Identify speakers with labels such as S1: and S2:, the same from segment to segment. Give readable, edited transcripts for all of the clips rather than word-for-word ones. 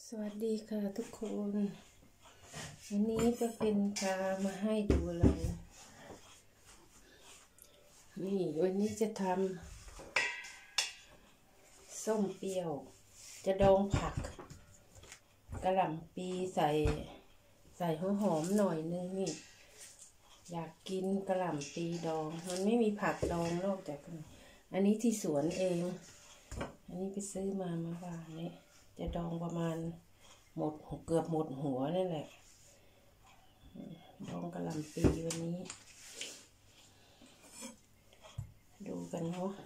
S1: สวัสดีค่ะทุกคนวันนี้ก็เป็นพามาให้ดูอะไรนี่วันนี้จะทำส้มเปรี้ยวจะดองผักกระหล่ำปีใส่หัวหอมหน่อยนึงนี่อยากกินกระหล่ำปีดองมันไม่มีผักดองนอกจากอันนี้ที่สวนเองอันนี้ไปซื้อมาเมื่อวานนี้จะดองประมาณเกือบหมดหัวนั่นแหละดองกระหล่ำปีวันนี้ดูกันเนาะ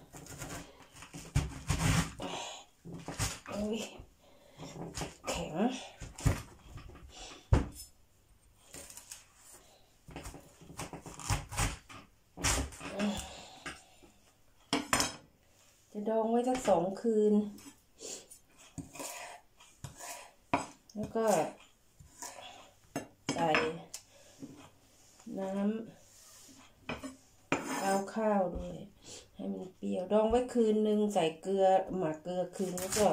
S1: โอ้ยแข็งจะดองไว้สัก2 คืนแล้วก็ใส่น้ำเอาข้าวด้วยให้มันเปรี้ยวดองไว้คืนนึงใส่เกลือหมักเกลือคืนแล้วก็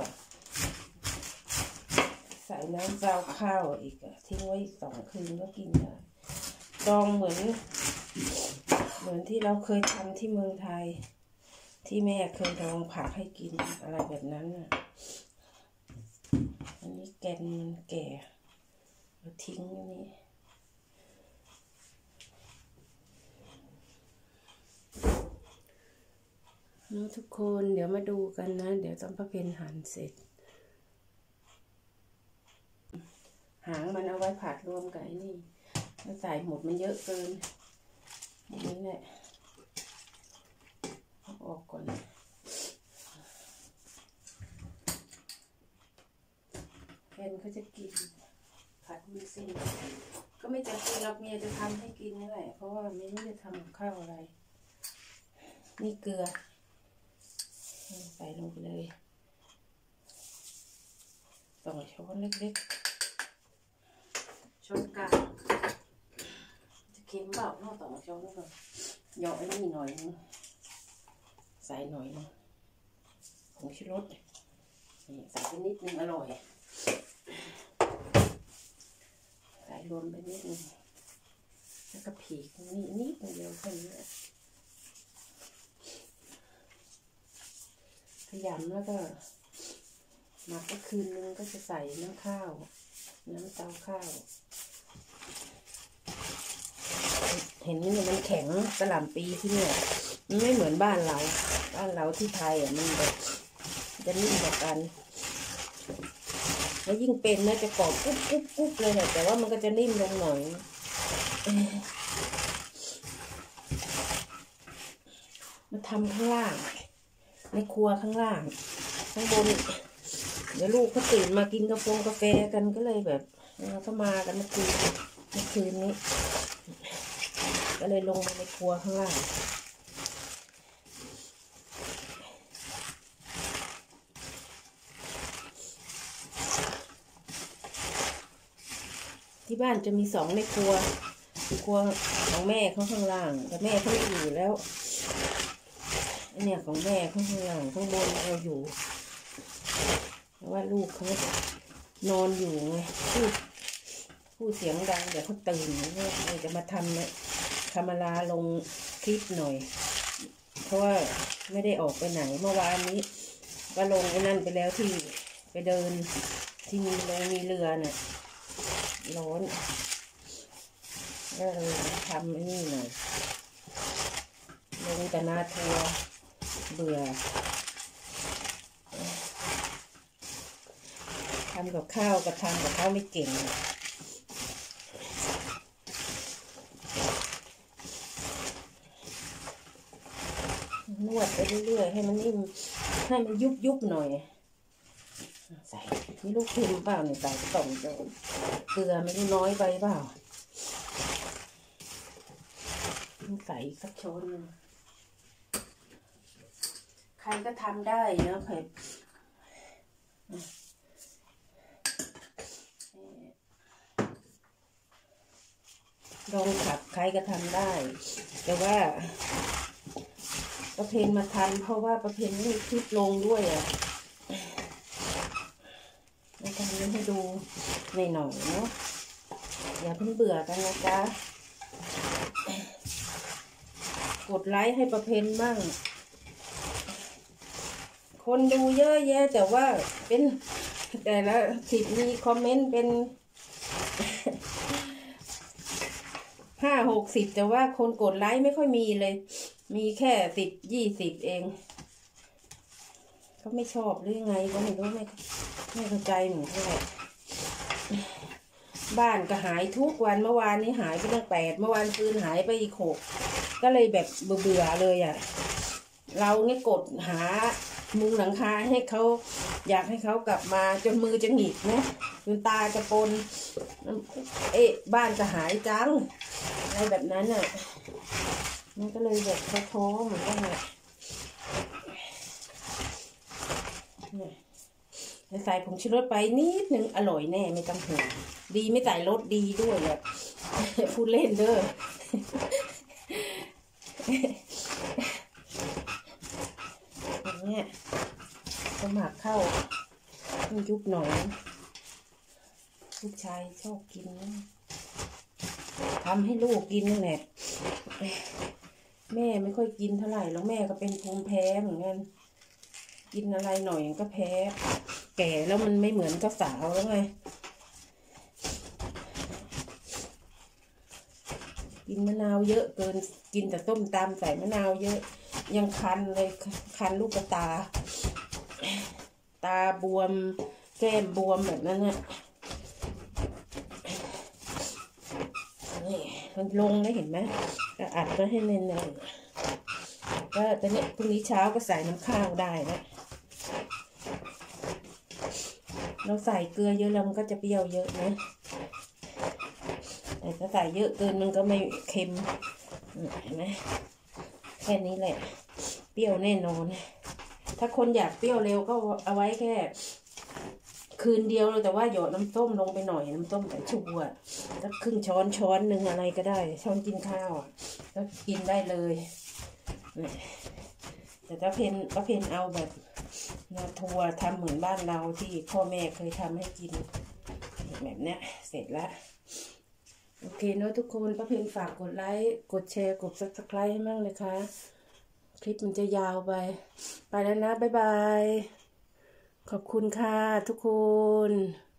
S1: ใส่น้ำเอาข้าวอีกทิ้งไว้อีก2 คืนก็กินได้ดองเหมือนที่เราเคยทำที่เมืองไทยที่แม่เคยดองผักให้กินอะไรแบบนั้นน่ะอันนี้แกนแก่เราทิ้งอันนี้นะทุกคนเดี๋ยวมาดูกันนะเดี๋ยวต้องประเพณหั่นเสร็จหางมันเอาไว้ผัดรวมกับไอ้นี่ถ้าใส่หมดมันเยอะเกินอย่างนี้แหละเอาออกก่อนแฟนเขาจะกินผัดวุ้นเส้นก็ไม่จะกินหรอกเมียจะทำให้กินนี่แหละเพราะว่าไม่รู้จะทำกับข้าวอะไรนี่เกลือใส่ลงไปเลย2 ช้อนเล็กๆช้อนกลางจะเค็มเปล่าเนาะ2 ช้อนแล้วก็เหยาะไอ้นี่หน่อยนึงใส่หน่อยนึงผงชูรสนี่ใส่ไปนิดนึงอร่อยใส่รวมไปนิดนึงแล้วก็ผีกนี่นิดเดียวแค่นี้ขยำแล้วก็หมักก็คืนนึงก็จะใส่น้ำข้าวน้ำเตาข้าวเห็นนี่มันแข็งกระหล่ำปีที่เนี่ยมันไม่เหมือนบ้านเราที่ไทยมันแบบจะนิ่มกว่ากันแล้วยิ่งเป็นนะจะกรอบกุ๊บเลยเนี่ยแต่ว่ามันก็จะนิ่มลงหน่อยมาทำข้างล่างในครัวข้างล่างข้างบนเดี๋ยวลูกเขาตื่นมากินกาแฟกันก็เลยแบบเขามากันเมื่อคืนนี้ก็เลยลงมาในครัวข้างล่างที่บ้านจะมี2 ในครัวของแม่เขาข้างล่างแต่แม่เขาไม่อยู่แล้วเนี่ยของแม่ข้างล่างข้างบนเราอยู่เพราะว่าลูกเขานอนอยู่ไงพูดเสียงดังเดี๋ยวเขาตื่นเนี่ยจะมาทำมาลาลงคลิปหน่อยเพราะว่าไม่ได้ออกไปไหนเมื่อวานนี้ก็ลงไอ้นั่นไปแล้วที่ไปเดินที่มีเรือเนี่ยร้อนก็เลยทำไอ้นี่หน่อยลงแต่นาทัวเบื่อทำกับข้าวกับทำกับข้าวไม่เก่งนวดไปเรื่อยๆให้มันนิ่มให้มันยุบหน่อยใส่ไม่รู้เค็มเปล่าเนี่ยใส่2 ช้อนเกลือไม่รู้น้อยไปเปล่าใส่สักช้อนนึงใครก็ทำได้นะใครลองผัดใครก็ทำได้แต่ว่าประเพณมาทำเพราะว่าประเพณมีคลิปลงด้วยมาทำให้ดูหน่อยๆเนาะอย่าเพิ่งเบื่อกันนะจ๊ะกดไลค์ให้ประเพณบ้างคนดูเยอะแยะแต่ว่าเป็นแต่ละคลิปมีคอมเมนต์เป็น50-60แต่ว่าคนกดไลค์ไม่ค่อยมีเลยมีแค่10-20เองเขาไม่ชอบหรือยังไงก็ไม่รู้ไม่เข้าใจเหมือนกันแหละบ้านก็หายทุกวันเมื่อวานนี้หายไปตั้ง8เมื่อวานคืนหายไปอีก6ก็เลยแบบเบื่อเลยอ่ะเราเนี่ยกดหามุงหลังคาให้เขาอยากให้เขากลับมาจนมือจะหงิกนะจนตาจะปนบ้านก็หายจังอะไรแบบนั้นอ่ะมันก็เลยแบบท้อเหมือนกันแหละใส่ผงชูรสไปนิดนึงอร่อยแน่ไม่ต้องห่วงดีไม่ใส่รสดีด้วยแบบพูดเล่นเด้ออย่างเงี้ยก็หมักเข้ายุบหน่อยลูกชายชอบกินทำให้ลูกกินนั่นแหละแม่ไม่ค่อยกินเท่าไหร่แล้วแม่ก็เป็นภูมิแพ้เหมือนกันกินอะไรหน่อยก็แพ้แก่แล้วมันไม่เหมือนกับสาวแล้วไงกินมะนาวเยอะเกินกินแต่ต้มตำใส่มะนาวเยอะยังคันเลยคันลูกตาบวมแก้มบวมแบบนั้นน่ะนี่มันลงได้เห็นไหมก็อัดไว้ให้เน้นๆก็ตอนนี้พรุ่งนี้เช้าก็ใส่น้ำข้าวได้นะเราใส่เกลือเยอะแล้วมันก็จะเปรี้ยวเยอะนะแต่ถ้าใส่เยอะเกินมันก็ไม่เค็มเห็นไหมแค่นี้แหละเปรี้ยวแน่นอนถ้าคนอยากเปรี้ยวเร็วก็เอาไว้แค่คืนเดียวแต่ว่าหยอดน้ำส้มลงไปหน่อยน้ำส้มสายชูสักครึ่งช้อนหนึ่งอะไรก็ได้ช้อนกินข้าวแล้วกินได้เลยแต่ถ้าเพนเอาแบบนาทัวทำเหมือนบ้านเราที่พ่อแม่เคยทำให้กินแบบเนี้ยเสร็จแล้วโอเคเนอะทุกคนป้าเพนฝากกดไลค์กดแชร์กดซับสไครต์ให้มั่งเลยค่ะคลิปมันจะยาวไปแล้วนะบ๊ายบายขอบคุณค่ะทุกคน